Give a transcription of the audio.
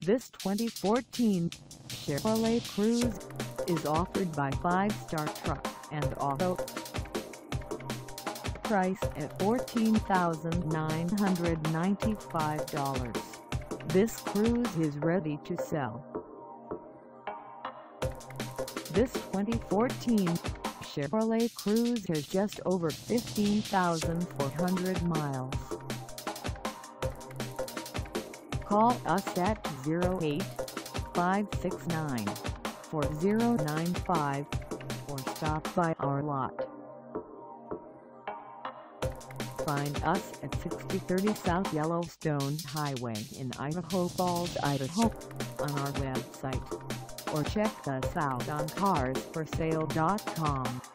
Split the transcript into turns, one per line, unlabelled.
This 2014 Chevrolet Cruze is offered by 4dr Truck and Auto. Price at $14,995. This Cruze is ready to sell. This 2014 Chevrolet Cruze has just over 15,400 miles. Call us at 08-569-4095 or stop by our lot. Find us at 6030 South Yellowstone Highway in Idaho Falls, Idaho, on our website, or check us out on carsforsale.com.